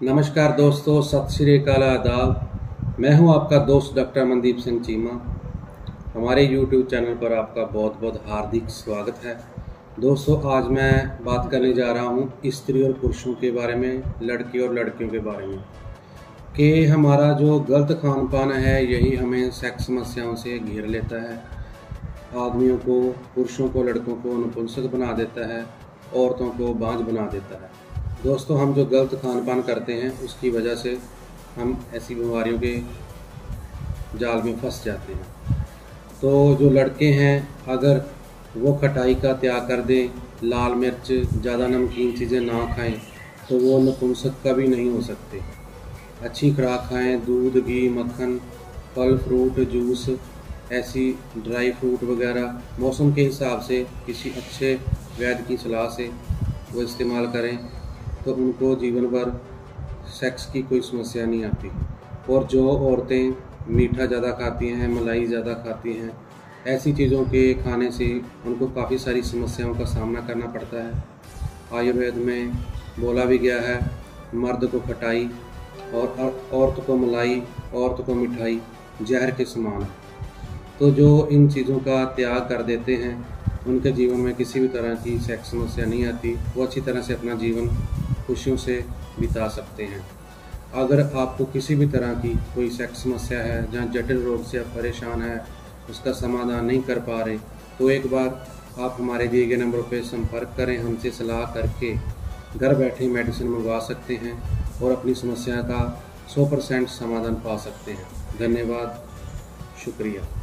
नमस्कार दोस्तों, सत श्री अकाल, आदाब। मैं हूं आपका दोस्त डॉक्टर मनदीप सिंह चीमा। हमारे YouTube चैनल पर आपका बहुत बहुत हार्दिक स्वागत है। दोस्तों, आज मैं बात करने जा रहा हूं स्त्री और पुरुषों के बारे में, लड़की और लड़कियों के बारे में, कि हमारा जो गलत खान पान है यही हमें सेक्स समस्याओं से घेर लेता है। आदमियों को, पुरुषों को, लड़कों को नपुंसक बना देता है, औरतों को बांझ बना देता है। दोस्तों, हम जो गलत खान पान करते हैं उसकी वजह से हम ऐसी बीमारियों के जाल में फंस जाते हैं। तो जो लड़के हैं, अगर वो खटाई का त्याग कर दें, लाल मिर्च, ज़्यादा नमकीन चीज़ें ना खाएं, तो वो नपुंसक कभी नहीं हो सकते। अच्छी खुराक खाएं, दूध, घी, मक्खन, फल, फ्रूट, जूस, ऐसी ड्राई फ्रूट वगैरह मौसम के हिसाब से किसी अच्छे वैद्य की सलाह से वो इस्तेमाल करें, तो उनको जीवन भर सेक्स की कोई समस्या नहीं आती। और जो औरतें मीठा ज़्यादा खाती हैं, मलाई ज़्यादा खाती हैं, ऐसी चीज़ों के खाने से उनको काफ़ी सारी समस्याओं का सामना करना पड़ता है। आयुर्वेद में बोला भी गया है, मर्द को खटाई और औरत को मलाई, औरत को मिठाई जहर के समान। तो जो इन चीज़ों का त्याग कर देते हैं, उनके जीवन में किसी भी तरह की सेक्स समस्या नहीं आती। वो अच्छी तरह से अपना जीवन खुशियों से बिता सकते हैं। अगर आपको किसी भी तरह की कोई सेक्स समस्या है, जहाँ जटिल रोग से आप परेशान हैं, उसका समाधान नहीं कर पा रहे, तो एक बार आप हमारे दिए गए नंबर पर संपर्क करें। हमसे सलाह करके घर बैठे मेडिसिन मंगवा सकते हैं और अपनी समस्या का 100% समाधान पा सकते हैं। धन्यवाद, शुक्रिया।